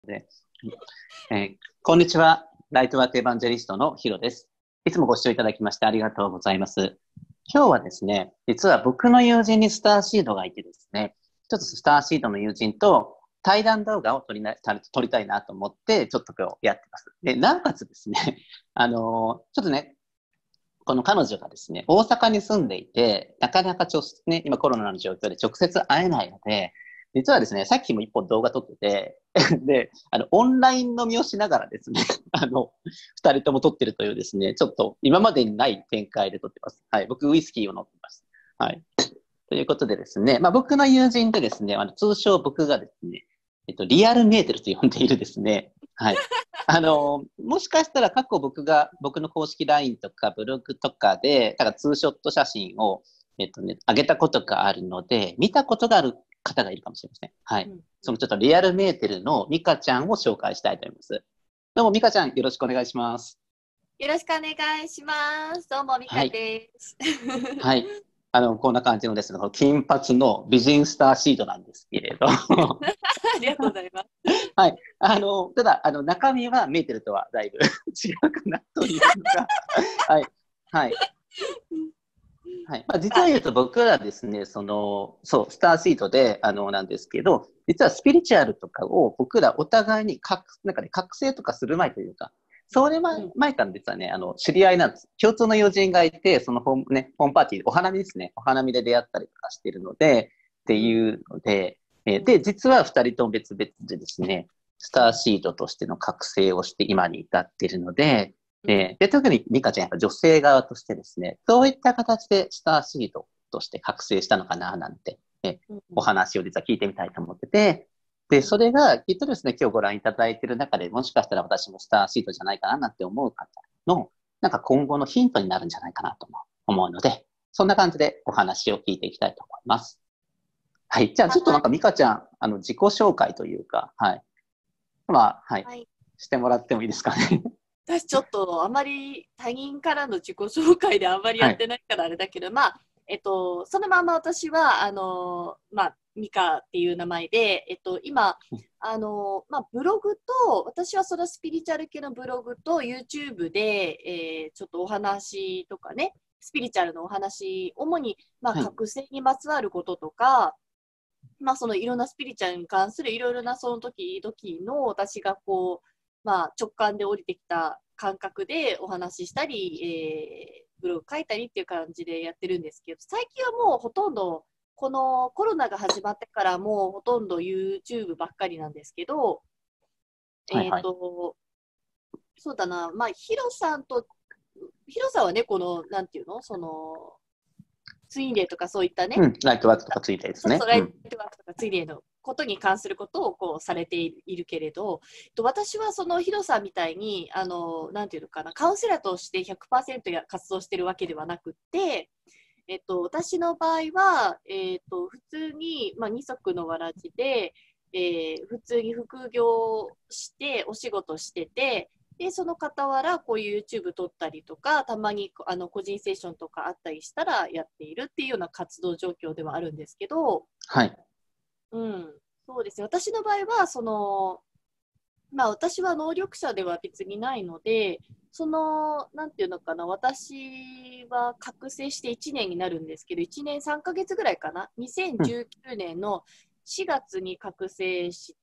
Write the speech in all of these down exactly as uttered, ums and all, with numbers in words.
で、えーこんにちは。ライトワークエヴァンジェリストのヒロです。いつもご視聴いただきましてありがとうございます。今日はですね、実は僕の友人にスターシードがいてですね、ちょっとスターシードの友人と対談動画を撮りな撮りたいなと思って、ちょっと今日やってます。で、なおかつですね、あのーちょっとね、この彼女がですね、大阪に住んでいて、なかなかちょ、ね、今コロナの状況で直接会えないので、実はですね、さっきも一本動画撮ってて、で、あの、オンライン飲みをしながらですね、あの、二人とも撮ってるというですね、ちょっと今までにない展開で撮ってます。はい。僕、ウイスキーを飲んでます。はい。ということでですね、まあ僕の友人でですね、あの、通称僕がですね、えっと、リアルメーテルと呼んでいるですね、はい。あの、もしかしたら過去僕が、僕の公式 ライン とかブログとかで、だからツーショット写真を、えっとね、上げたことがあるので、見たことがある方がいるかもしれません。はい。 うん、 そのちょっとリアルメーテルのミカちゃんを紹介したいと思います。どうもミカちゃんよろしくお願いします。 よろしくお願いします。どうも、みかはい。 です。 はい。あの、こんな感じのですね、この金髪の美人スターシードなんですけれど。 ありがとうございます。 はい。あの、ただ、あの、中身はメーテルとはだいぶ違うかなというのが、はい。はい。はい。まあ、実あ、 を言うと僕らですね、その、そう、スターシートで、あの、なんですけど、実はスピリチュアルとかを僕らお互いにかく、なんかね、覚醒とかする前というか、それ前、 うん、 前から実はね、あの、知り合いなんです。共通の友人がいて、そのホーム、ね、ホームパーティー、お花見ですね。お花見で出会ったりとかしてるので、ってうん、 いうので、えーうん、 で、実は二人とも別々でですね、スターシートとしての覚醒をして今に至っているので、 うん、 えーで、特にミカちゃん、やっぱ女性側としてですね、そういった形でスターシートとして覚醒したのかな、なんて、えうん、 お話を実は聞いてみたいと思ってて、で、 うん、 それがきっとですね、今日ご覧いただいている中で、もしかしたら私もスターシートじゃないかな、なんて思う方の、なんか今後のヒントになるんじゃないかなと思うので、そんな感じでお話を聞いていきたいと思います。はい。じゃあ、ちょっとなんかミカちゃん、あの、自己紹介というか、はい。まあ、はい。 はい。 してもらってもいいですかね。 私ちょっとあまり他人からの自己紹介であんまりやはい。 ってないからあれだけど、まあ、えっと、そのまま私は、あの、まあ、ミカっていう名前で、えっと、今、あの、まあ、ブログと、私はそのスピリチュアル系のブログと YouTube で、えーちょっとお話とかね、スピリチュアルのお話、主に、まあ、 はい。 覚醒にまつわることとか、まあ、そのいろんなスピリチュアルに関するいろいろなその時々の私がこう、まあ、直感で降りてきた感覚でお話ししたり、えー、ブログ書いたりっていう感じでやってるんですけど、最近はもうほとんどこのコロナが始まってからもうほとんど YouTube ばっかりなんですけど、えっ、 はいはい。 と、そうだな、まあ、ヒロさんと、ヒロさんはね、この、なんていうの、その、ツインレイとかそういったね、 うん。ライトワークとかついてですね。 そうそう、ライうん。 トワークとかツインレイのことに関することをこうされているけれど、私はそのヒロさんみたいに、あの、なんていうのかな、カウンセラーとしてひゃくパーセントや活動してるわけではなくって、えっと、私の場合は、えっと、普通に、まあ、二足のわらじで、えー普通に副業してお仕事してて、で、その傍ら、こういう YouTube 撮ったりとか、たまにあの個人セッションとかあったりしたらやっているっていうような活動状況ではあるんですけど、 はい。 うん、そうですね。私の場合は、その、まあ私は能力者では別にないので、その、なんていうのかな、私は覚醒していちねんになるんですけど、いちねんさんかげつぐらいかな、 うん。 にせんじゅうきゅうねんのしがつに覚醒して、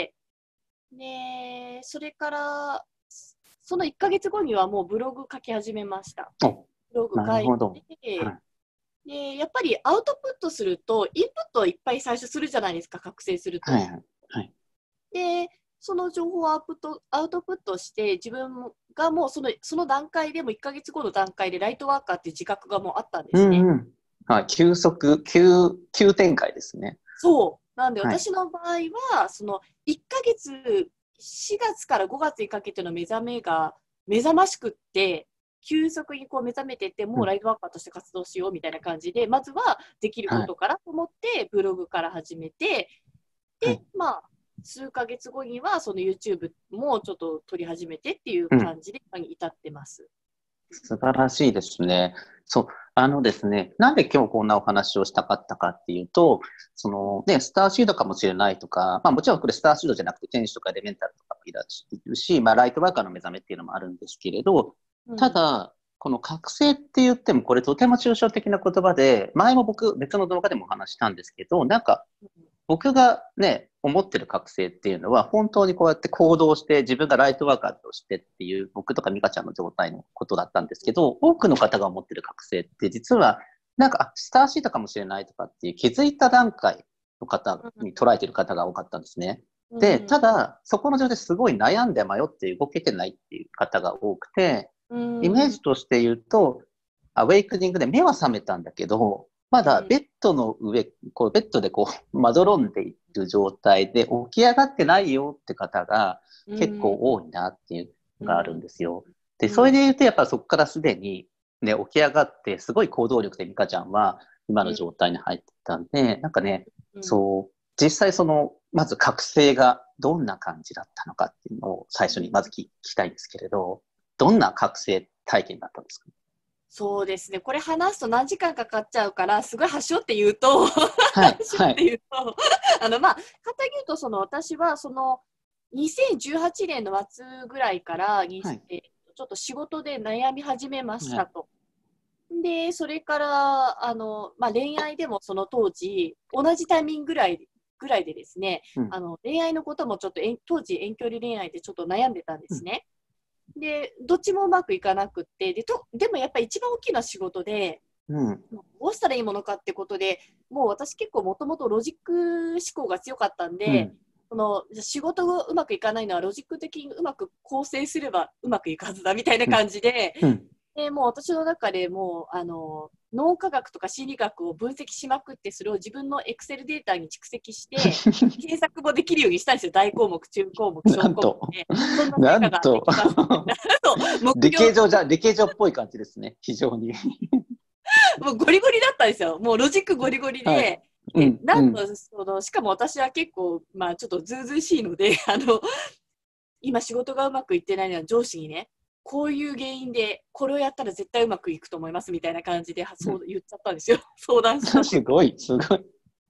で、それから、そのいっかげつごにはもうブログ書き始めました。 お、 ブログなる書いほど。はて、 い。 で、やっぱりアウトプットすると、インプットをいっぱい最初するじゃないですか、覚醒すると。 はいはい。はい。 で、その情報をアウトトアウトプットして、自分がもうそのその段階でもいっかげつごの段階でライトワーカーっていう自覚がもうあったんですね。 うんうん。はい。急速、急、急展開ですね。 そう。なんではい。 私の場合は、そのいっかげつ、しがつからごがつにかけての目覚めが目覚ましくって、急速にこう目覚めてって、もうん。 うライトワーカーとして活動しようみたいな感じで、まずはできるこはい。 とからと思って、ブログから始めて、で、 はい。 まあ、数ヶ月後にはその YouTube もちょっと撮り始めてっていううん。 感じで今に至ってます。 素晴らしいですね。そう。 あのですね、なんで今日こんなお話をしたかったかっていうと、そのね、スターシードかもしれないとか、まあもちろんこれスターシードじゃなくて天使とかエレメンタルとかもいらっしゃるし、まあライトワーカーの目覚めっていうのもあるんですけれど、 うん。 ただ、この覚醒って言ってもこれとても抽象的な言葉で、前も僕別の動画でもお話したんですけど、なんか僕がね、思ってる覚醒っていうのは、本当にこうやって行動して、自分がライトワーカーとしてっていう、僕とかミカちゃんの状態のことだったんですけど、多くの方が思ってる覚醒って、実は、なんか、あ、スターシートかもしれないとかっていう気づいた段階の方に捉えてる方が多かったんですね。で、 うん。 ただ、そこの状態ですごい悩んで迷って動けてないっていう方が多くて、 うイメーん。 ジとして言うと、アウェイクニングで目は覚めたんだけど、まうん。 だベッドの上、こうベッドでこう、まどろんでいる状態で起き上がってないよって方がう結構ん。 多いなっていうのがあるんうん。 ですよ。で、それうん。 で言うとやっぱそこからすでにね、起き上がってすごい行動力でミカちゃんは今の状態に入ってたんで、なんかね、 うん。 そう、実際その、まず覚醒がどんな感じだったのかっていうのを最初にまず聞きたいんですけれど、どんな覚醒体験だったんですか？ そうですね。これ話すと何時間かかっちゃうから、すごい端折って言うと、端はい、 折っはい、 て言うと、あの、まあ、簡単に言うと、その、私は、その、にせんじゅうはちねんの末ぐらいからに、 はい、 えちょっと仕事で悩み始めましはい、 たと。で、それから、あの、まあ、恋愛でもその当時、同じタイミングぐらい、ぐらいでですね、 うん、 あの、恋愛のこともちょっと、当時遠距離恋愛でちょっと悩んでたんでうん、 すね。で、どっちもうまくいかなくって、で、とでもやっぱり一番大きな仕事で、 うん、 どうしたらいいものかってことで、もう私結構もともとロジック思考が強かったんで、 うん、 その仕事がうまくいかないのはロジック的にうまく構成すればうまくいくはずだみたいなうん、 感じで、 うん。 でもう私の中でもうあの脳科学とか心理学を分析しまくって、それを自分のエクセルデータに蓄積して検索もできるようにしたんですよ。大項目、中項目、小項目なんと、 でそんな成果がでなんと、 きますみたいな目標。 理系上じゃ、理系上っぽい感じですね。非常に。 もうゴリゴリだったんですよ。もうロジックゴリゴリはい。 で、で、 うん、うん、 なんと、その、しかも私は結構、まあちょっとずうずうしいので、あの、今仕事がうまくいってないのは上司にね、こういう原因で、これをやったら絶対うまくいくと思いますみたいな感じで、 うん。 そう言っちゃったんですよ。相談したっていうか。 すごい、すごい。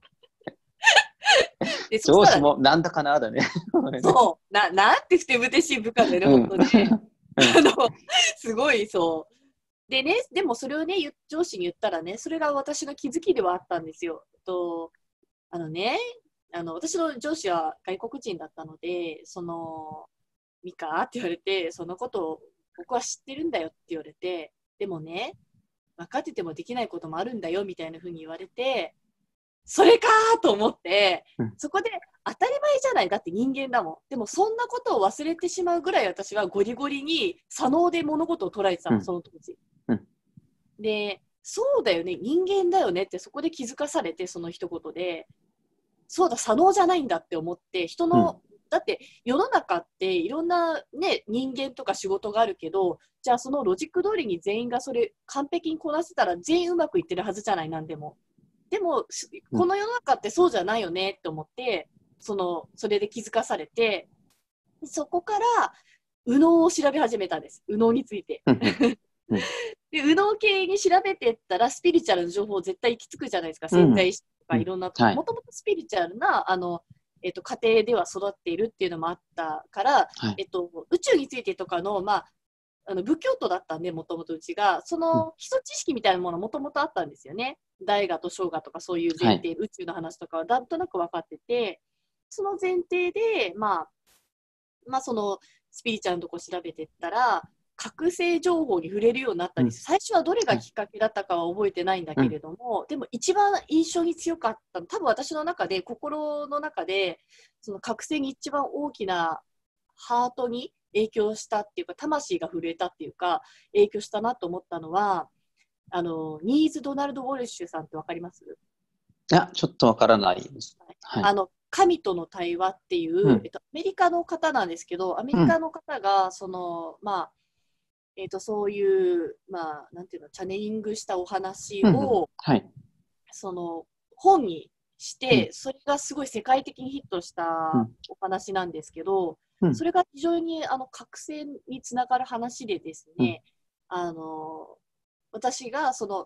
で、そし上たらね、 司もなんだかなだね。これね。 そう、な、なんてふてぶてしい部下でね、 うん。 本当に。 うん。 あの、すごいそう。でね、でもそれをね、上司に言ったらね、それが私の気づきではあったんですよ。とあのね、あの私の上司は外国人だったので、その、ミカって言われて、そのことを僕は知ってるんだよって言われて、でもね、分かっててもできないこともあるんだよみたいな風に言われて、それかーと思って、 うん。 そこで当たり前じゃない、だって人間だもん。でもそんなことを忘れてしまうぐらい私はゴリゴリに左脳で物事を捉えてたの、 うん。 その当時。 うん。 で、そうだよね、人間だよねってそこで気づかされて、その一言で、そうだ、左脳じゃないんだって思って、人うん。 の、だって世の中っていろんなね、人間とか仕事があるけど、じゃあそのロジック通りに全員がそれ完璧にこなせたら全員うまくいってるはずじゃない、なんでも。でも、 うん。 この世の中ってそうじゃないよねって思って、その、それで気づかされて、そこから、右脳を調べ始めたんです。右脳について。 うん。うん。 で、右脳系に調べてったら、スピリチュアルの情報絶対行き着くじゃないですか。 うん。 潜在意識とかいうん。 ろんなとこ。 はい。 もともとスピリチュアルな、あの、えっと、家庭では育っているっていうのもあったから、 はい。 えっと、宇宙についてとかの、まあ、あの仏教徒だったんで、もともとうちが、そうん。 の基礎知識みたいなものもともとあったんですよね。大河と小河とかそういうはい。 前提、宇宙の話とかはなんとなく分かってて、その前提で、まあ、まあ、そのスピリチュアルのとこ調べてったら、覚醒情報に触れるようになったうん。 んです。最初はどれがはい。 きっかけだったかは覚えてないんだうん。 けれども、でも一番印象に強かったの、多分私の中で、心の中で、その覚醒に一番大きなハートに影響したっていうか、魂が震えたっていうか、影響したなと思ったのは、あの、ニーズ・ドナルド・ウォルシュさんってわかります？ いや、ちょっとわからないです。はい。 あの、神との対話っていう、えうん。 っと、アメリカの方なんですけど、アメうん。 リカの方が、その、まあ、えっと、そういう、まあ、なんていうの、チャネリングしたお話うん。うん。 を、 はい。 その、本にしうん。 て、それがすごい世界的にヒットしたうん。 お話なんですけど、 うん。 それが非常にあの覚醒につながる話でですうん。 ね、あの私がその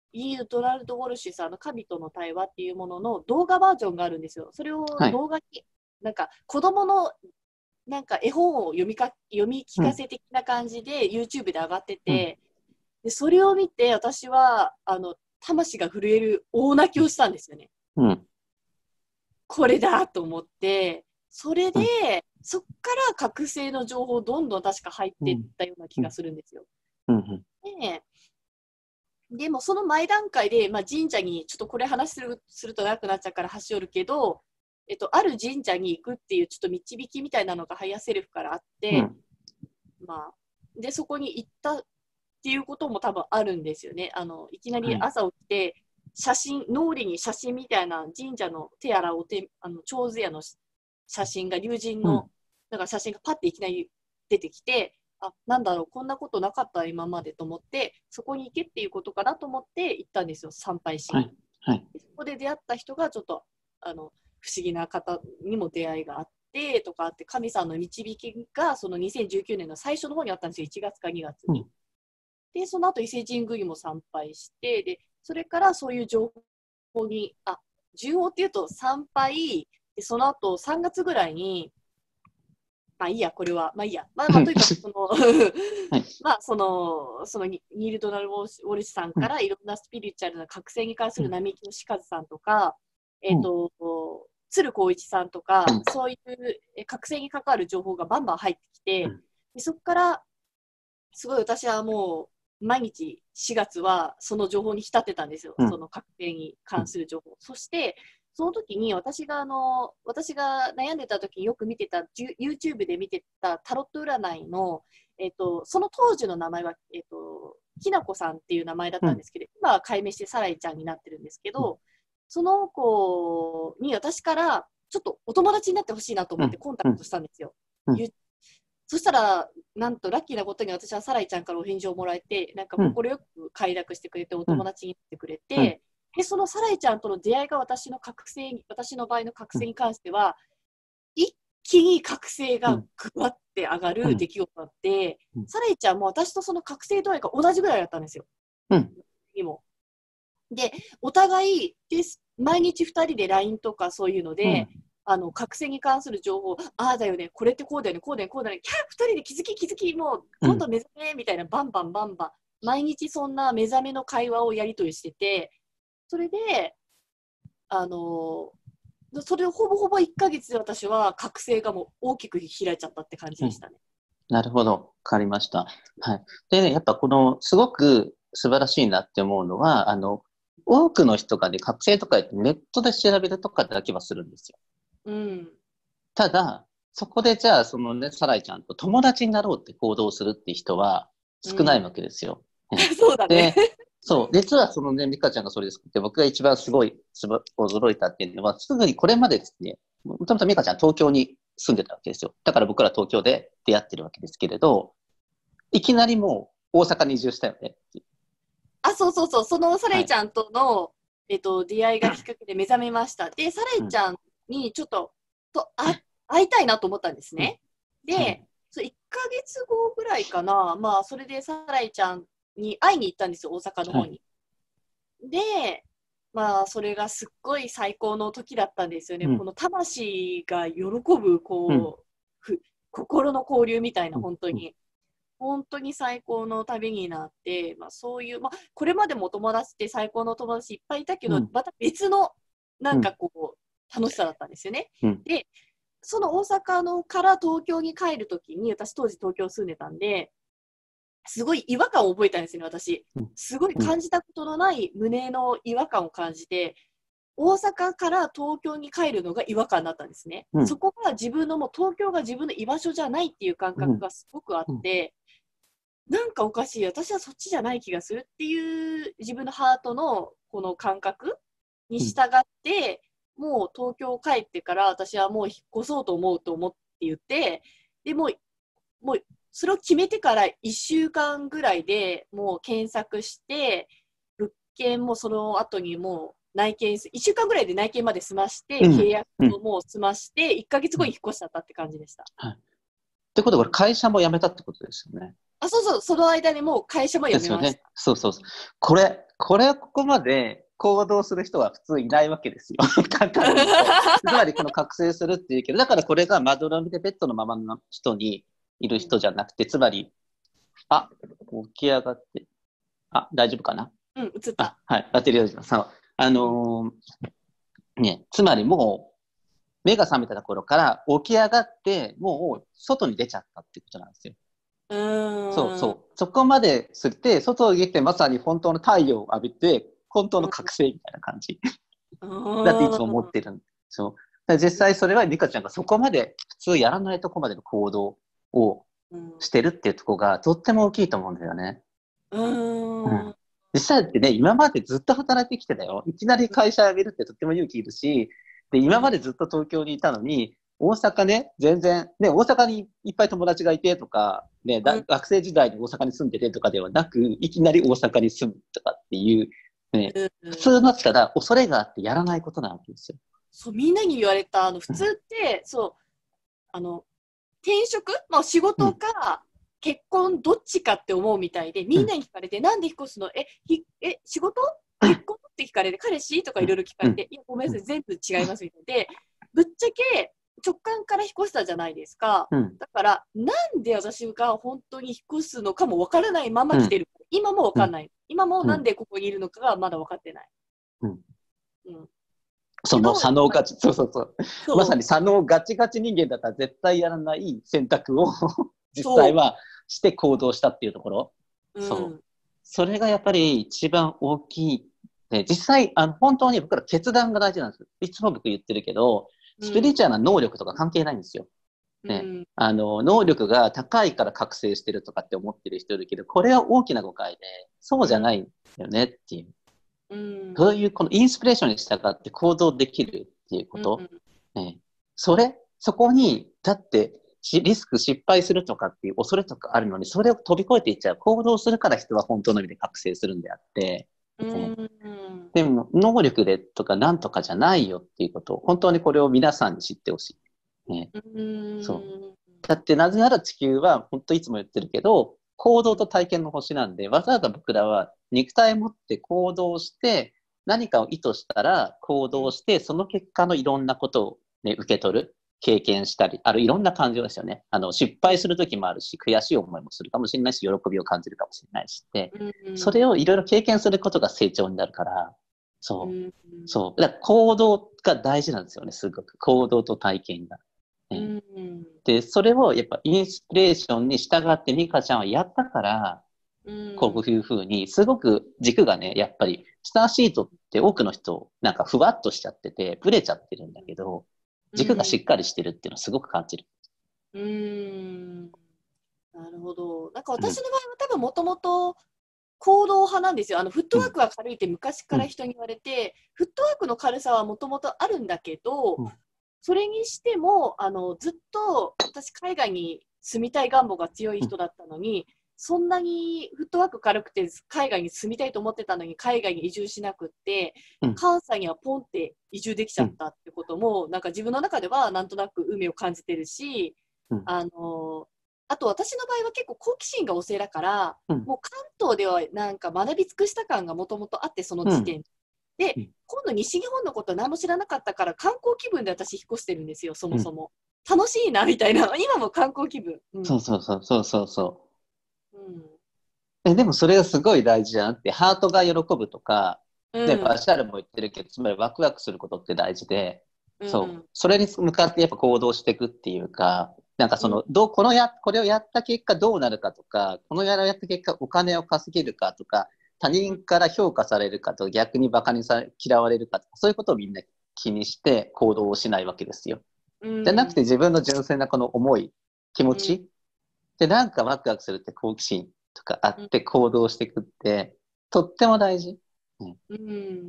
イール・ドナルド・ウォルシュさんの神との対話っていうものの動画バージョンがあるんですよ。それをはい。 動画に、なんか子供のなんか絵本を読みか読み聞かせ的な感じで YouTube で上がってうん。 て、でそれを見て私はあの魂が震える大泣きをしたんですよね。 うん。 これだと思って、それでうん。 そっから覚醒の情報どんどん確か入っていっうん。 たような気がするんですよ。 うん。 ででもその前段階で、まあ、神社にちょっとこれ話する、すると長くなっちゃうから端折るけど、えっと、ある神社に行くっていうちょっと導きみたいなのがハイヤーセルフからあっうて、 ん。 まあ、でそこに行ったっていうことも多分あるんですよね。あのいきなりはい。 朝起きて写真脳裏に写真みたいな神社の手洗うお手あの長寿屋の写真が龍神のうん。 なんか写真がパッていきなり出てきて、あ、なんだろう、こんなことなかった今までと思って、そこに行けっていうことかなと思って行ったんですよ、参拝しに。 はい。はい。 そこで出会った人がちょっとあの不思議な方にも出会いがあってとかあって、神さんの導きがそのにせんじゅうきゅうねんの最初の方にあったんですよ、いちがつかにがつに。 うん。 で、その後伊勢神宮にも参拝して、で、それからそういう情報に、あ、順をっていうと参拝、でその後さんがつぐらいに、まあいいや、これは、まあいいや、まあまあとにかくその、 はい。 まあその、そのニール・ドナルド・ウォルシュさんうん。 からいろんなスピリチュアルな覚醒に関すうん。 る並木義和さんとか、えっうん。 と、鶴光一さんとか、 うん。 そういうえ覚醒に関わる情報がバンバン入ってきて、 うん。 でそこからすごい私はもう毎日しがつはその情報に浸ってたんですよ。 うん。 その覚醒に関する情報。そしてその時に私があの私が悩んでた時によく見てた YouTube で見てたタロット占いの、えっと、その当時の名前は、えっと、きなこさんっていう名前だっうん。 たんですけど、今は改名してサライちゃんになってるんですけうん。 ど、その子に私からちょっとお友達になってほしいなとうん。 思ってコンタクトしたんですよ。 うん。 そしたら、なんとラッキーなことに私はサライちゃんからお返事をもらえて、なんかうん。 快く快諾してくれて、おうん。 友達になってくれうん。 て、で、そのサライちゃんとの出会いが私の覚醒に、私の場合の覚醒に関しては、一気に覚醒がうん。 ぐわって上がうん。 る出来事があって、 うん。 サライちゃんも私とその覚醒度合いが同じぐらいだったんですよ。 うん。 にも。で、お互いで毎日ふたりで ライン とかそういうので、あの覚醒に関する情報、ああだよね、これってこうだよね、こうだよね、こうだよね、キャーふたりで気づき気づき、もううん。 どんどん目覚めみたいな、バンバンバンバン、毎日そんな目覚めの会話をやり取りしてて、それで、あのーそれをほぼほぼいっかげつで私は覚醒がもう大きく開いちゃったって感じうん。 でしたね。 なるほど。わかりました。はい。でね、やっぱこの、すごく素晴らしいなって思うのは、あの、多くの人がね、覚醒とか言ってネットで調べるとかだけはするんですよ。 うん。 ただ、そこでじゃあ、そのね、サライちゃんと友達になろうって行動するって人は少ないわうん。 けですよ。うん、 そうだね。 で、そう、実はそのね、ミカちゃんがそれですって、僕が一番すごいすば驚いたっていうのは、すぐにこれまでですね、もともとミカちゃん東京に住んでたわけですよ。だから僕ら東京で出会ってるわけですけれど、いきなりもう大阪に移住したよねっていう。 あ、そうそうそう、そのサラはい。 イちゃんとの、えっと、出会いがきっかけで目覚めました。で、サラうん、 イちゃんにちょっと、とあ会いたいなと思ったんですうん、 ね。 はい。 で、そういっかげつごぐらいかな、まあ、それでサライちゃんに会いに行ったんですよ、大阪のはい。 方に。で、まあ、それがすっごい最高の時だったんですよね。 うん、 この魂が喜ぶ、 うん、 こう、ふ心の交流みたいな、 うん、うん、 本当に。本当に最高の旅になって、まあ、そういう、まあ、これまでも友達って最高の友達いっぱいいたけど、 うん、 また別のなんうん、 かこう楽しさだったんですよね。 うん、 で、その大阪のから東京に帰るときに、私当時東京住んでたんで、すごい違和感を覚えたんですよね、私。 うん、 すごいうん、 感じたことのない胸の違和感を感じて、大阪から東京に帰るのが違和感だったんですね。 うん、 そこが自分のもう東京が自分の居場所じゃないっていう感覚がすごくあっうん、 て、なんかおかしい、私はそっちじゃない気がするっていう自分のハートのこの感覚にうん、 従って、もう東京帰ってから私はもう引っ越そうと思うと思って言って、でもう、もうそれを決めてからいっしゅうかんぐらいでもう検索して、物件もその後にもう内見、いっしゅうかんぐらいで内見まで済まして、 うん、 契約うん、 をもう済まして、いっかげつうん。 ごに引っ越しちゃったって感じでした。 はい。ってことは、これうん、 会社も辞めたってことですよね。 あ、そうそう、その間にもう会社も辞ですよね。 めました。 そうそうそう。これ、 これをここまで行動する人は普通いないわけですよ。かかると。つまりこの覚醒するっていうけど、だからこれがまどろみでベッドのままの人にいる人じゃなくて、つまり、あ、起き上がって、あ、大丈夫かな。 うん、映った。 あ、はい、バッテリーです。さあのー、ね、つまりもう、目が覚めたところから起き上がって、もう外に出ちゃったってことなんですよ。 うーん。 そうそう。そこまですって、外に出てまさに本当の太陽を浴びて、本当の覚醒みたいな感じ。 うん。 だっていつも思ってるんですよ。実際それはリカちゃんがそこまで普通やらないとこまでの行動をしてるっていうところがとっても大きいと思うんだよね。 うーん。 実際ってね、今までずっと働いてきてたよ。いきなり会社辞めるってとっても勇気いるし、で、今までずっと東京にいたのに、大阪ね、全然、ね、大阪にいっぱい友達がいてとか、ね、だうん学生時代に大阪に住んでてとかではなく、いきなり大阪に住むとかっていう、ね、 うん、 普通だったら恐れがあってやらないことなわけですよ。 そう、みんなに言われた、あの普通って、そう、あの転職、まあ、仕事か結婚どっちかって思うみたいで、みんなに聞かれて、うん、なんで引っ越すの、え、ひえ仕事結婚って聞かれて、彼氏とかいろいろ聞かれて、うん、いや、ごめんなさい、全部違いますみたいで、ぶっちゃけ直感から引っ越したじゃないですか。うん、だから、なんで私が本当に引っ越すのかもわからないまま来てる。うん、今もわかんない。うん、今もなんでここにいるのかがまだ分かってない。 うんうんその左脳ガチ、そうそうそう。そうまさに左脳ガチガチ人間だったら絶対やらない選択を実際はして行動したっていうところ。そう。そう、それがやっぱり一番大きい。で実際、あの、本当に僕ら決断が大事なんです。いつも僕言ってるけど、スピリチュアルな能力とか関係ないんですよ。ね。うん、あの、能力が高いから覚醒してるとかって思ってる人いるけど、これは大きな誤解で、そうじゃないんだよねっていう。うん、そういうこのインスピレーションに従って行動できるっていうこと、うんね、それ、そこに、だってリスク失敗するとかっていう恐れとかあるのに、それを飛び越えていっちゃう。行動するから人は本当の意味で覚醒するんであって、ね、うん、でも能力でとかなんとかじゃないよっていうことを、本当にこれを皆さんに知ってほしい、ねうん。そう。だってなぜなら地球は本当いつも言ってるけど、行動と体験の星なんで、わざわざ僕らは肉体を持って行動して、何かを意図したら行動して、その結果のいろんなことを、ね、受け取る、経験したり、あるいろんな感情ですよね。あの、失敗するときもあるし、悔しい思いもするかもしれないし、喜びを感じるかもしれないしって、それをいろいろ経験することが成長になるから、そう。そう。だから行動が大事なんですよね、すごく。行動と体験が。ね、で、それをやっぱインスピレーションに従ってミカちゃんはやったから、こういうふうに、すごく軸がね、やっぱり、スターシートって多くの人、なんかふわっとしちゃってて、ブレちゃってるんだけど、軸がしっかりしてるっていうのをすごく感じる。 うーん。なるほど。なんか私の場合は多分もともと行動派なんですよ。あのフットワークが軽いって昔から人に言われて、うん、フットワークの軽さはもともとあるんだけど、うん、それにしてもあのずっと私海外に住みたい願望が強い人だったのに、うん、そんなにフットワーク軽くて海外に住みたいと思ってたのに海外に移住しなくって、うん、関西にはポンって移住できちゃったってことも、うん、なんか自分の中ではなんとなく運命を感じてるし、うん、あのあと私の場合は結構好奇心が旺盛だから、うん、もう関東ではなんか学び尽くした感がもともとあって、その時点、うん、で、うん、今度西日本のこと何も知らなかったから観光気分で私引っ越してるんですよ、そもそも。うん、楽しいなみたいな、今も観光気分。 うん、そうそうそうそうそうそう。うん、えでもそれがすごい大事じゃなくて、ハートが喜ぶとか、うん、でバシャールも言ってるけど、つまりワクワクすることって大事で、うん、そう、それに向かってやっぱ行動していくっていうか、なんかその、うん、どう、このや、これをやった結果どうなるかとか、このやらやった結果お金を稼げるかとか、他人から評価されるかと逆にバカにされ、嫌われるかとか、そういうことをみんな気にして行動をしないわけですよ。うん、じゃなくて自分の純粋なこの思い、気持ち、うん、で、なんかワクワクするって好奇心とかあって行動していくって、とっても大事、うんうん、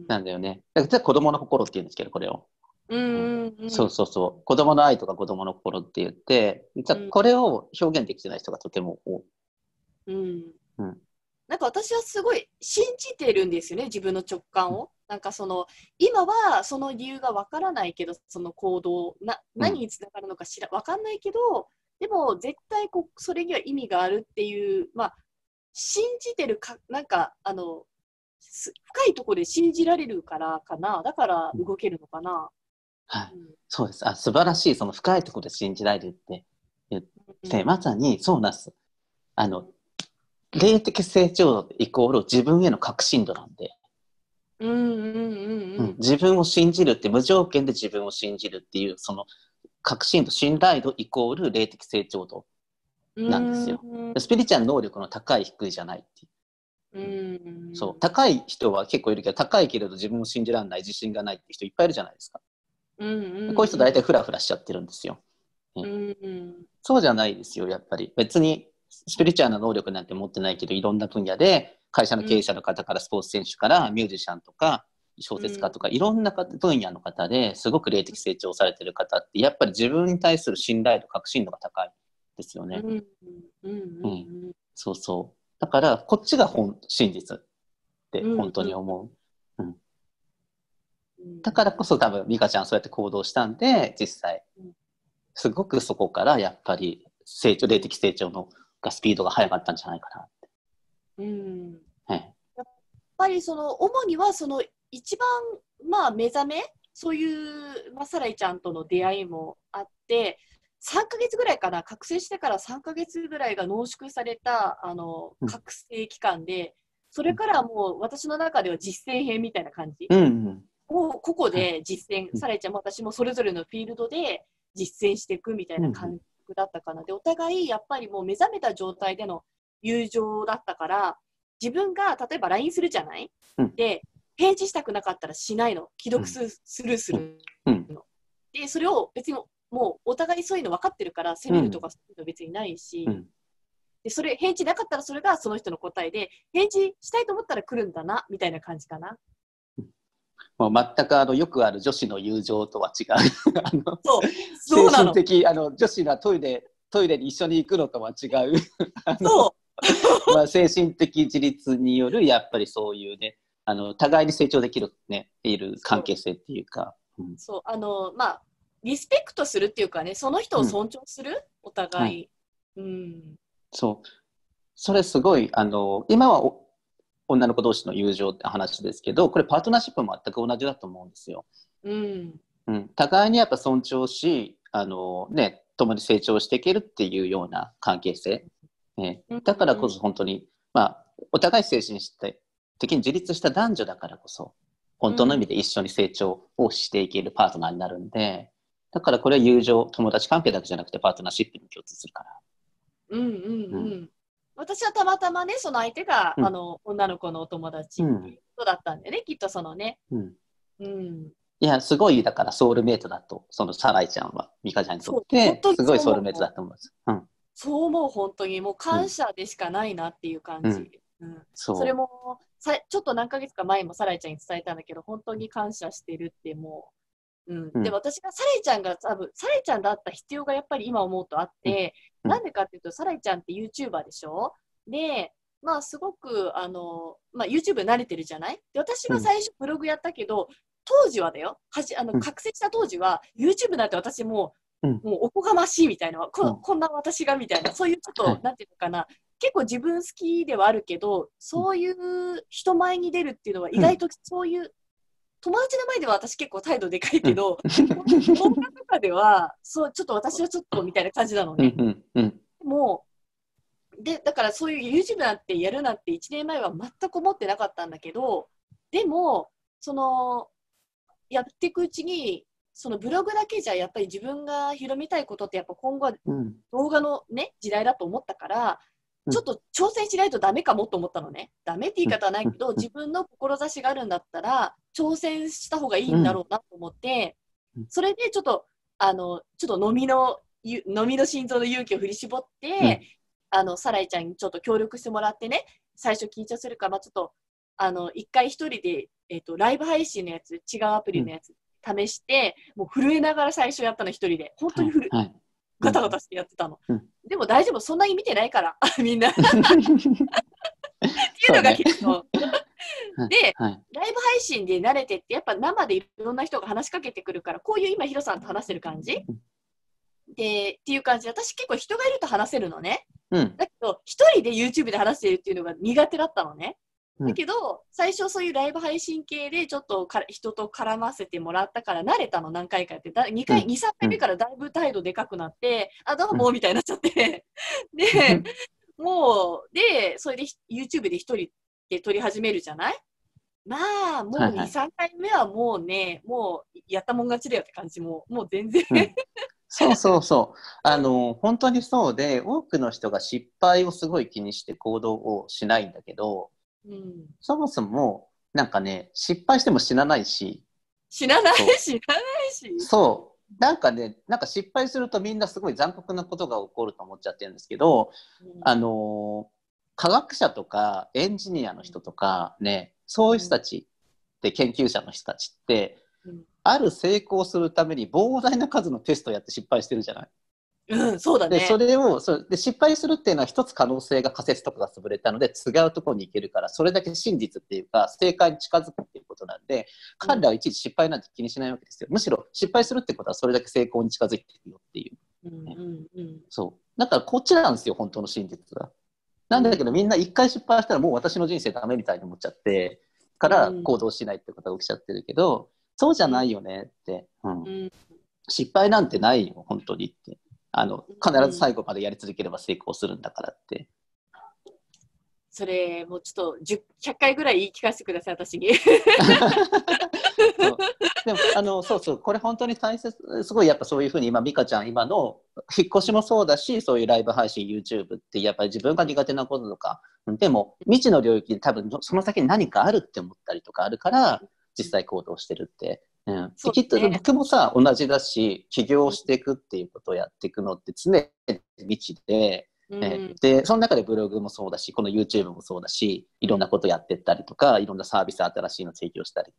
なんだよね。だから子供の心って言うんですけど、これを。うんうんうん、そうそうそう。子供の愛とか子供の心って言って、実はこれを表現できてない人がとても多い。 うんうん、なんか私はすごい信じてるんですよね、自分の直感を。うん、なんかその今はその理由がわからないけど、その行動な何につながるのか知らわかんないけど、でも絶対こそれには意味があるっていう、まあ、信じてるかなんかあの深いところで信じられるからかな。だから動けるのかな。 はい、 うん、 そうです。あ、素晴らしい。その深いところで信じられるって言って、 うん、 まさにそうなんです。あの、霊的成長度イコール自分への確信度なんで、 うんうんうんううんん、自分を信じるって無条件で自分を信じるっていうその確信度信頼度イコール霊的成長度なんですよ。 うんスピリチュアル能力の高い低いじゃないっていう。 ううんんそう高い人は結構いるけど、高いけれど自分を信じられない自信がないって人いっぱいいるじゃないですか。 うんうんこういう人大体フラフラしちゃってるんですよ。 うね、 んそうじゃないですよ。やっぱり別にスピリチュアルな能力なんて持ってないけど、いろんな分野で会社の経営者の方からスポーツ選手からミュージシャンとか小説家とかいろんな分野の方ですごく霊的成長されてる方ってやっぱり自分に対する信頼度確信度が高いですよね。 うんうんううん、 んそうそう。だからこっちが本真実ってうん本当に思う。うん、 うんだからこそ多分美香ちゃんそうやって行動したんで、実際すごくそこからやっぱり成長霊的成長のがスピードが速かったんじゃないかなって。 うん。 はい、 やっぱりその主にはその一番まあ目覚めそういう、まあ、サライちゃんとの出会いもあってさんかげつぐらいかな覚醒してからさんかげつぐらいが濃縮されたあの覚醒期間で、それからもう私の中では実践編みたいな感じ、 うんうんを個々で実践、 うん、 サライちゃんも私もそれぞれのフィールドで実践していくみたいな感覚だったかな。でお互いやっぱりもう目覚めた状態での友情だったから自分が例えば ライン するじゃない、 うん、 で返事したくなかったらしないの、既読スルーするの、 うんでそれを別にもうお互いそういうの分かってるから責めるとかそういうの別にないし、 うん、 でそれ返事なかったらそれがその人の答えで返事したいと思ったら来るんだなみたいな感じかな。 もう全くあのよくある女子の友情とは違うあのそうそう精なの、 神的あの女子がトイレトイレに一緒に行くのとは違うあのそうまあ、精神的自立によるやっぱりそういうね、あの互いに成長できるねいる関係性っていうか、うん、 そうあのまあリスペクトするっていうかね、その人を尊重する、うん、お互い、はい、うん、 そうそれすごいあの今はお女の子同士の友情って話ですけど、これパートナーシップも全く同じだと思うんですよ。 うんうん、互いにやっぱ尊重し、あのね共に成長していけるっていうような関係性、ね、だからこそ本当に、まあ、お互い精神的に自立した男女だからこそ本当の意味で一緒に成長をしていけるパートナーになるんで、だからこれは友情友達関係だけじゃなくてパートナーシップに共通するから。 うんうんうん、うん、私はたまたまねその相手が、うん、あの女の子のお友達っていうことだったんでね、うん、きっとそのね、 うんうん、 いやすごいだからソウルメイトだと、そのサライちゃんはミカちゃんにとってすごいソウルメイトだと思うんです。うん、 そう思う、本当にもう感謝でしかないなっていう感じ、うんうん、そ, それもさちょっと何ヶ月か前もサライちゃんに伝えたんだけど本当に感謝してるってもう、うんうん、で私がサライちゃんが多分サライちゃんだった必要がやっぱり今思うとあって、うん、なんでかっていうとサライちゃんって YouTuber でしょ。でまあすごくあの、まあ、YouTube 慣れてるじゃない。で私は最初ブログやったけど、うん、当時はだよはじあの覚醒した当時は YouTube なんて私もううん、もうおこがましいみたいな こ,、うん、こんな私がみたいな、そういうちょっと、はい、なんていうのかな、結構自分好きではあるけどそういう人前に出るっていうのは意外とそういう、うん、友達の前では私結構態度でかいけど、うん、動画とかではそうちょっと私はちょっとみたいな感じなのね、うんうんうん、もうでだからそういう YouTube なんてやるなんていちねんまえは全く思ってなかったんだけど、でもそのやっていくうちにそのブログだけじゃやっぱり自分が広めたいことってやっぱ今後は動画のね、うん、時代だと思ったから、うん、ちょっと挑戦しないとダメかもと思ったのね。ダメって言い方はないけど、うん、自分の志があるんだったら挑戦した方がいいんだろうなと思って、うん、それでちょっとあのちょっと飲みの飲みの心臓の勇気を振り絞って、うん、あのサライちゃんにちょっと協力してもらってね、最初緊張するから、まあ、ちょっとあの一回一人で、えーと、ライブ配信のやつ、違うアプリのやつ、うん試してもう震えながら最初やったの一人で本当に、はいはい、ガタガタしてやってたの、うん、でも大丈夫そんなに見てないからみんなっていうのが結構で、はい、ライブ配信で慣れてってやっぱ生でいろんな人が話しかけてくるからこういう今ヒロさんと話してる感じ、うん、でっていう感じで私結構人がいると話せるのね、うん、だけど一人で YouTube で話してるっていうのが苦手だったのね。 だけど、最初そういうライブ配信系でちょっとか人と絡ませてもらったから慣れたの、何回かやって。だにかい、 うんに、さんかいめからだいぶ態度でかくなって、あ、どううんもみたいになっちゃって。で、もう、で、それで YouTube で一人で撮り始めるじゃない。まあ、もうに、 はいはい。 さんかいめはもうね、もうやったもん勝ちだよって感じも、もう全然。 うん、そうそうそう。あの、本当にそうで、多くの人が失敗をすごい気にして行動をしないんだけど、 うん、 そもそも、なんかね、失敗しても死なないし、 知らないそ知らないし。 う、そう。なんかね、なんか失敗するとみんなすごい残酷なことが起こると思っちゃってるんですけど、 うん、 あの、科学者とかエンジニアの人とかね、そういう人たちって研究者の人たちって、 うん、 ある成功するために膨大な数のテストをやって失敗してるじゃない。 うん、そうだで、そね。 れを、そで失敗するっていうのは一つ可能性が仮説とかが潰れたので違うところに行けるから、それだけ真実っていうか正解に近づくっていうことなんで、彼らはいちいち失敗なんて気にしないわけですよ。むしろ失敗するってことはそれだけ成功に近づいていくよっていう、 うんね。 うんうん、 そう。だからこっちなんですよ、本当の真実は。なんだけどみんな一回失敗したらもう私の人生ダメみたいに思っちゃって、から行動しないってことが起きちゃってるけど、そうじゃないよねって。うん。 うん、 失敗なんてないよ、本当にって。あの、必うん、 ず最後までやり続ければ成功するんだからって。 それ、もうちょっとじゅう、ひゃっかいぐらい言い聞かせてください、私に。 そう。でも、あの、そうそう、これ本当に大切、すごいやっぱそういうふうに今、美香ちゃん、今の引っ越しもそうだし、そういうライブ配信、YouTube って、やっぱり自分が苦手なこととか、でも、未知の領域で多分、その先に何かあるって思ったりとかあるから、実際行動してるって。うん、できっとそうね。 僕もさ、同じだし、起業していくっていうことをやっていくのって常に未知で、 うん、 で、その中でブログもそうだし、この YouTube もそうだし、いろんなことやってったりとか、いろんなサービス新しいの提供したりって、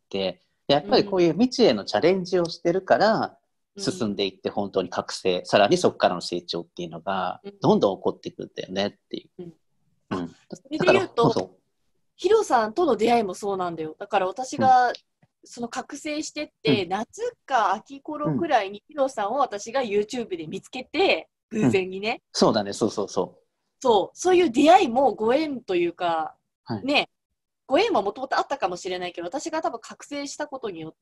やっぱりこういう未知へのチャレンジをしてるから、進んでいって本当に覚醒、さらにそこからの成長っていうのが、どんどん起こってくるんだよねっていう。 うんうん、それで言うと、ヒロさんとの出会いもそうなんだよ。だから私が、その覚醒してって、うん、夏か秋頃くらいにヒロさんを私が YouTube で見つけて、偶然にね、うん。 そうだね、そうそうそう。 そう、そういう出会いもご縁というか、 はい、 ね、ご縁はもともとあったかもしれないけど、私が多分覚醒したことによって、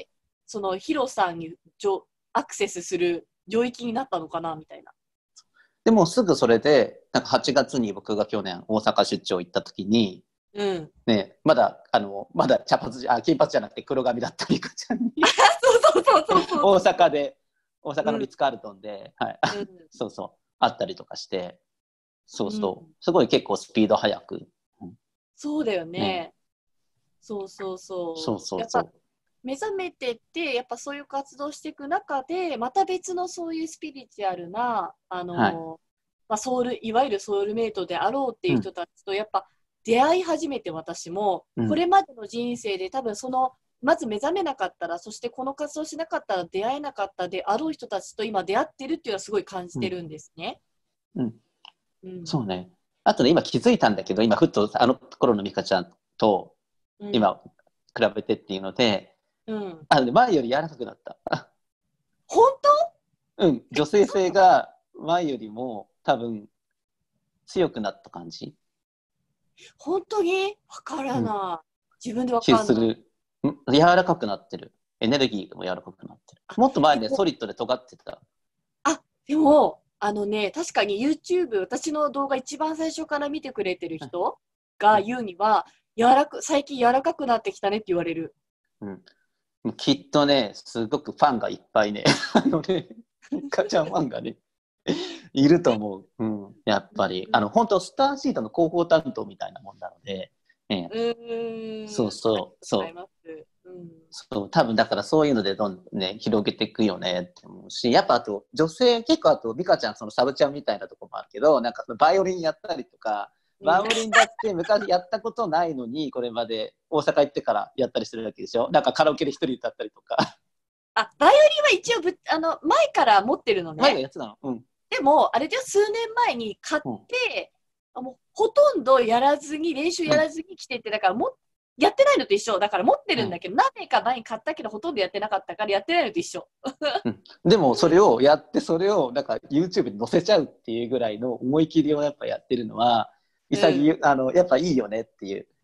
そのヒロさんにアクセスする領域になったのかなみたいな。 でもすぐそれで、なんかはちがつに僕が去年大阪出張行った時に、 うんね、まだあのまだ茶髪じゃあ金髪じゃなくて黒髪だったリカちゃんにそうそうそうそうそう大阪で大阪のリッツ・カールトンで、うん、はい、うん、そうそう会ったりとかして、そうそう、うん、すごい結構スピード速く、 うん、そうだよね、ね、そうそうそう、 そうそうそう、 やっぱ目覚めてってやっぱそういう活動していく中でまた別のそういうスピリチュアルなあの、はい、まあ、ソウルいわゆるソウルメイトであろうっていう人たちとやっぱ出会い始めて、私も、うん、これまでの人生で多分そのまず目覚めなかったら、そしてこの活動しなかったら出会えなかったであろう人たちと今出会ってるっていうのはすごい感じてるんですね。 うん、うんうん、そうね。あとね、今気づいたんだけど、今ふっとあの頃の美香ちゃんと今比べてっていうので、うん、あの、ね、前より柔らかくなった。 本当？うん、女性性が前よりも多分強くなった感じ。 本当に分からない、うん、自分で分かんない。 する。柔らかくなってる。エネルギーも柔らかくなってる。もっと前ね、ソリッドで尖ってた。 あ、でも、あのね、確かに YouTube、私の動画一番最初から見てくれてる人が言うには、柔らか最近柔らかくなってきたねって言われる。 うん。きっとね、すごくファンがいっぱいね、あのね、カちゃんファンがね、いると思う。うん、やっぱり、うん、あの本当スターシートの広報担当みたいなもんなので、ね、うーん、そうそうそう、うん、そう多分だからそういうのでどんどんね広げていくよねって思うし、やっぱあと女性結構あと美香ちゃんそのサブちゃんみたいなとこもあるけど、なんかバイオリンやったりとか。バイオリンだって昔やったことないのにこれまで大阪行ってからやったりするわけでしょ。なんかカラオケで一人歌ったりとか。 あ、バイオリンは一応ぶあの前から持ってるのね。 前がやつなの。うん。 でもあれで数年前に買って、うん、もうほとんどやらずに練習やらずに来てて、だからもやってないのと一緒だから持ってるんだけど、うん、何年か前に買ったけどほとんどやってなかったからやってないのと一緒。 うん、でもそれをやってそれをなんか YouTube に載せちゃうっていうぐらいの思い切りをやっぱやってるのは。潔い、うん、あのやっぱいいよねっていう。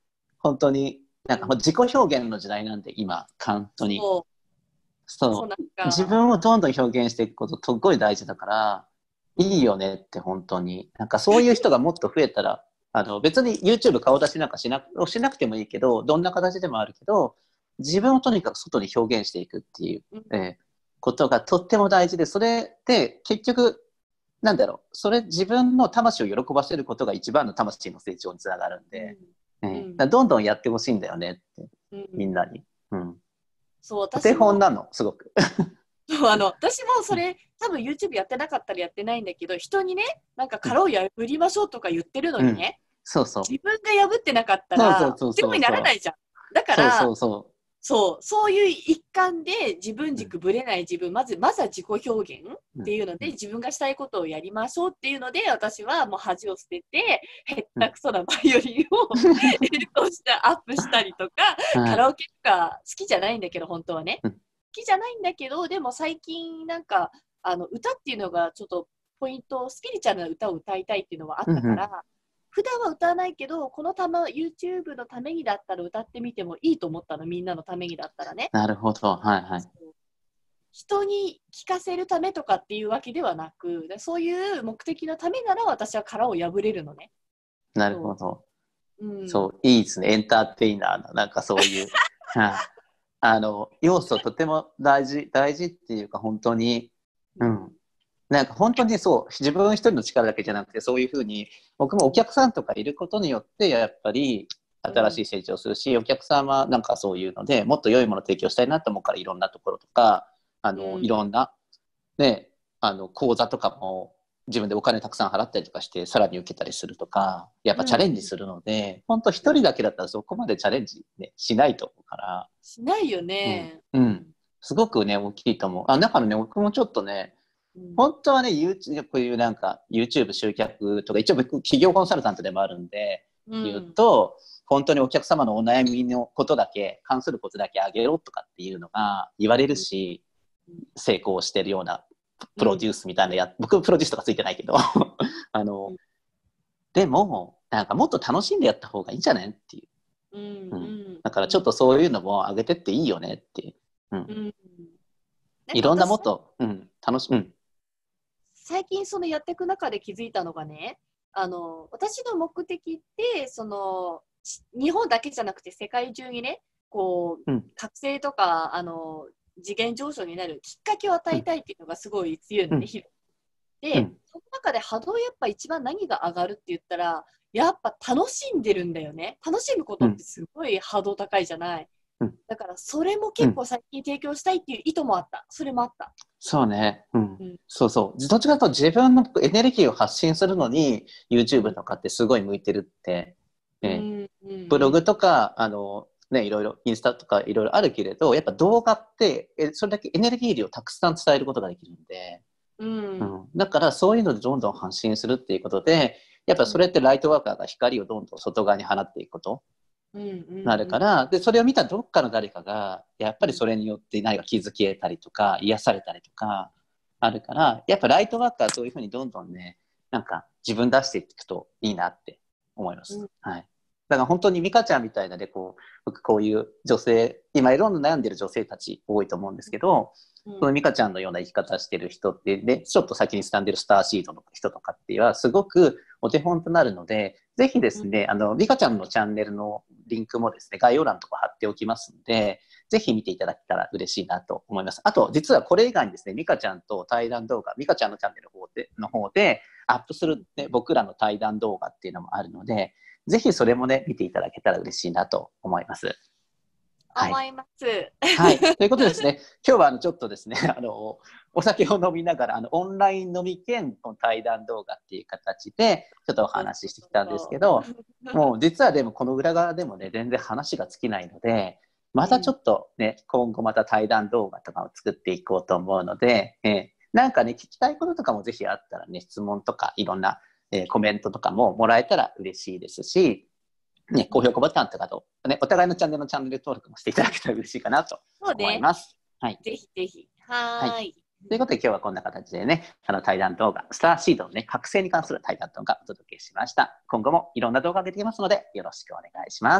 本当に、なんかもう自己表現の時代なんで、今、本当に。 そうそう。 そうなんか自分をどんどん表現していくこと、すっごい大事だから、 うんいいよねって本当に。なんかそういう人がもっと増えたら、あの別に YouTube 顔出しなんかしなく、しなくてもいいけど、どんな形でもあるけど、自分をとにかく外に表現していくっていう、 うんえーことがとっても大事で、それで結局、なんだろう、それ自分の魂を喜ばせることが一番の魂の成長につながるんで、えーだかうんらどんどんやってほしいんだよねって、 うんみんなに。うん。 そうお手私も本なの、すごく。 そうあの私もそれ多分 YouTube やってなかったらやってないんだけど、人にねなんか殻を破りましょうとか言ってるのうん。 にね、 そうそう。 自分が破ってなかったそうそうそうらお手本になそうそう。 らないじゃん。だかそうそらうそそう、そういう一環で自分う。うん軸ぶれない自分、まず、まずは自己表現っうんていうので、 うん自分がしたいことをやりましょうっていうので、私はもう恥を捨てて、へっうんたくそなバイオリンを演奏してアップしたりとか、 はい。 カラオケとか好きじゃないんだけど、本当はね。 うん好きじゃないんだけど、でも最近なんか、あの歌っていうのがちょっとポイント、スピリチュアルな歌を歌いたいっていうのはあっうんうん。 たから、普段は歌わないけど、このたま YouTube のためにだったら歌ってみてもいいと思ったの、みんなのためにだったらね。 なるほど。はいはい。 人に聞かせるためとかっていうわけではなく、そういう目的のためなら私は殻を破れるのね。 なるほそど。 う、うん、 そう、いいですね。エンターテイナーな、なんかそういう、はい、あの、要素とても大事、大事っていうか、本当に、うん。なんか本当にそう、自分一人の力だけじゃなくて、そういうふうに、僕もお客さんとかいることによって、やっぱり、新しい成長するし、お客さんはなんかそういうので、もっと良いものを提供したいなと思うから、いろんなところとか、あの、いろんな、ね、あの、講座とかも、自分でお金たくさん払ったりとかして、さらに受けたりするとか、やっぱチャレンジするので、本当一人だけだったらそこまでチャレンジ、ね、しないと思うから、 しないようん、 ね。 うん。すごくね、大きいと思う。あ、だからね、僕もちょっとね、 うん、 本当はね、YouTube、こういうなんか YouTube 集客とか、一応僕企業コンサルタントでもあるんで、言ううんと、本当にお客様のお悩みのことだけ、関することだけあげろとかっていうのが言われるし、成功してるようなプロデュースみたいなや、うん、僕プロデュースとかついてないけど、あの、うん、でも、なんかもっと楽しんでやった方がいいんじゃないっていう。 うんうん、 だからちょっとそういうのも上げてっていいよねっていう。うんうん、いろんなもっと、うん、楽し、うん。 最近そのやっていく中で気づいたのがね、あの私の目的ってその日本だけじゃなくて世界中にねこう、うん、覚醒とかあの次元上昇になるきっかけを与えたいっていうのがすごい強いのね、うん、で、うん、その中で波動やっぱ一番何が上がるって言ったらやっぱ楽しんでるんだよね。楽しむことってすごい波動高いじゃない、うん、だからそれも結構最近提供したいっていう意図もあった。それもあった。 そうね、うん、うん、そうそう。どっちかというと自分のエネルギーを発信するのに YouTube とかってすごい向いてるって、うんえー、ブログとかあのねいろいろインスタとかいろいろあるけれど、やっぱ動画ってそれだけエネルギー量をたくさん伝えることができるんで、うんうん、だからそういうのでどんどん発信するっていうことで、やっぱそれってライトワーカーが光をどんどん外側に放っていくこと。なるから、で、それを見たどっかの誰かが、やっぱりそれによって何か気づけたりとか、癒されたりとか、あるから、やっぱライトワーカーそういうふうにどんどんね、なんか自分出していくといいなって思います。うん、はい。だから本当にミカちゃんみたいなで、こう、僕こういう女性、今いろんな悩んでる女性たち多いと思うんですけど、うん、そのミカちゃんのような生き方してる人ってね、ちょっと先にスタンデルスターシードの人とかっていうのはすごくお手本となるので、ぜひですね、あの、ミカちゃんのチャンネルのリンクもですね、概要欄とか貼っておきますので、ぜひ見ていただけたら嬉しいなと思います。あと、実はこれ以外にですね、ミカちゃんと対談動画、ミカちゃんのチャンネルの方で、の方でアップする、ね、僕らの対談動画っていうのもあるので、ぜひそれもね、見ていただけたら嬉しいなと思います。 はい、思います。 はい。ということでですね、今日はあのちょっとですね、あの、お酒を飲みながら、あの、オンライン飲み兼対談動画っていう形で、ちょっとお話ししてきたんですけど、もう実はでもこの裏側でもね、全然話が尽きないので、またちょっとね、うん、今後また対談動画とかを作っていこうと思うので、えー、なんかね、聞きたいこととかもぜひあったらね、質問とかいろんな、えー、コメントとかももらえたら嬉しいですし、ね、高評価ボタンとかと、ね、お互いのチャンネルのチャンネル登録もしていただけたら嬉しいかなと思います。 そうね、はい。ぜひぜひ。はいはい。 ということで今日はこんな形でね、あの対談動画、スターシードのね、覚醒に関する対談動画をお届けしました。今後もいろんな動画が出てきますので、よろしくお願いします。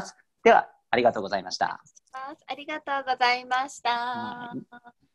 では、ありがとうございました。 ありがとうございました。 はい